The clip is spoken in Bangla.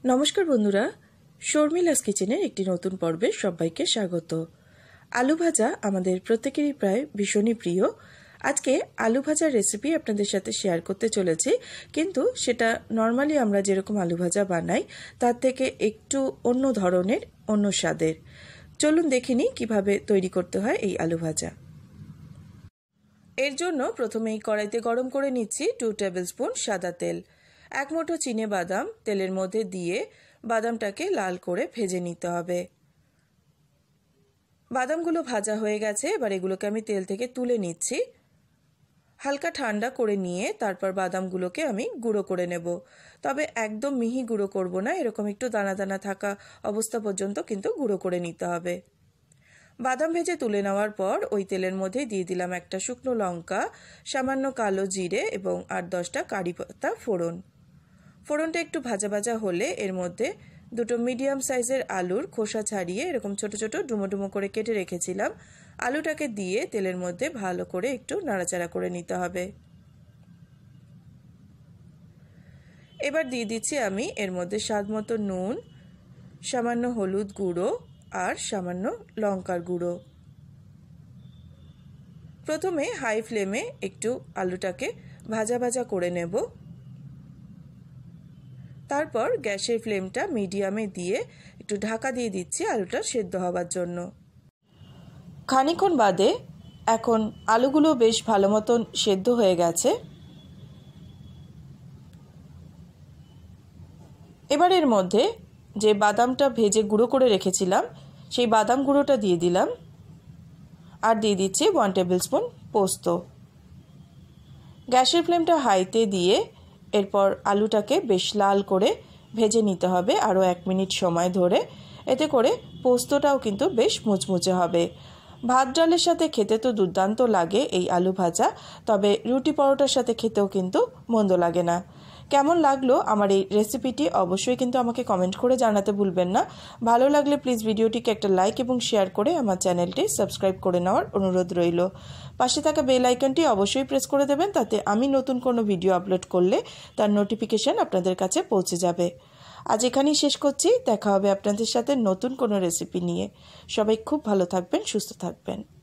নমস্কার বন্ধুরা, শর্মিলাস কিচেনের একটি নতুন পর্বে সবাইকে স্বাগত। আলু ভাজা আমাদের প্রত্যেকেরই প্রায় ভীষণই প্রিয়। আজকে আলু ভাজার রেসিপি আপনাদের সাথে শেয়ার করতে চলেছি, কিন্তু সেটা নর্মালি আমরা যেরকম আলু ভাজা বানাই তার থেকে একটু অন্য ধরনের, অন্য স্বাদের। চলুন দেখে নিই কীভাবে তৈরি করতে হয় এই আলু ভাজা। এর জন্য প্রথমেই কড়াইতে গরম করে নিচ্ছি 2 টেবিল স্পুন সাদা তেল। 1 মুঠো চিনে বাদাম তেলের মধ্যে দিয়ে বাদামটাকে লাল করে ভেজে নিতে হবে। বাদামগুলো ভাজা হয়ে গেছে, এবার এগুলোকে আমি তেল থেকে তুলে নিচ্ছি। হালকা ঠান্ডা করে নিয়ে তারপর বাদামগুলোকে আমি গুঁড়ো করে নেব। তবে একদম মিহি গুঁড়ো করব না, এরকম একটু দানা দানা থাকা অবস্থা পর্যন্ত কিন্তু গুঁড়ো করে নিতে হবে। বাদাম ভেজে তুলে নেওয়ার পর ওই তেলের মধ্যে দিয়ে দিলাম একটা শুকনো লঙ্কা, সামান্য কালো জিরে এবং 8-10টা কারি পাতা ফোড়ন। ফোড়নটা একটু ভাজা ভাজা হলে এর মধ্যে 2টো মিডিয়াম সাইজের আলুর খোসা ছাড়িয়ে এরকম ছোট ছোট ডুমো ডুমো করে কেটে রেখেছিলাম, আলুটাকে দিয়ে তেলের মধ্যে ভালো করে একটু নাড়াচাড়া করে নিতে হবে। এবার দিয়ে দিচ্ছি আমি এর মধ্যে স্বাদ মতো নুন, সামান্য হলুদ গুঁড়ো আর সামান্য লঙ্কার গুঁড়ো। প্রথমে হাই ফ্লেমে একটু আলুটাকে ভাজা ভাজা করে নেব, তারপর গ্যাসের ফ্লেমটা মিডিয়ামে দিয়ে একটু ঢাকা দিয়ে দিচ্ছি আলুটা সেদ্ধ হওয়ার জন্য। খানিকক্ষণ বাদে এখন আলুগুলো বেশ ভালো মতন সেদ্ধ হয়ে গেছে। এবার এর মধ্যে যে বাদামটা ভেজে গুঁড়ো করে রেখেছিলাম সেই বাদাম গুঁড়োটা দিয়ে দিলাম, আর দিয়ে দিচ্ছি 1 টেবিল স্পুন পোস্ত। গ্যাসের ফ্লেমটা হাইতে দিয়ে এরপর আলুটাকে বেশ লাল করে ভেজে নিতে হবে আরও 1 মিনিট সময় ধরে। এতে করে পোস্তটাও কিন্তু বেশ মুচমুচে হবে। ভাত ডালের সাথে খেতে তো দুর্দান্ত লাগে এই আলু ভাজা, তবে রুটি পরোটার সাথে খেতেও কিন্তু মন্দ লাগে না। কেমন লাগলো আমার এই রেসিপিটি অবশ্যই কিন্তু আমাকে কমেন্ট করে জানাতে ভুলবেন না। ভালো লাগলে প্লিজ ভিডিওটিকে একটা লাইক এবং শেয়ার করে আমার চ্যানেলটি সাবস্ক্রাইব করে নেওয়ার অনুরোধ রইল। পাশে থাকা বেল আইকনটি অবশ্যই প্রেস করে দেবেন, তাতে আমি নতুন কোনো ভিডিও আপলোড করলে তার নোটিফিকেশান আপনাদের কাছে পৌঁছে যাবে। আজ এখানেই শেষ করছি, দেখা হবে আপনাদের সাথে নতুন কোনো রেসিপি নিয়ে। সবাই খুব ভালো থাকবেন, সুস্থ থাকবেন।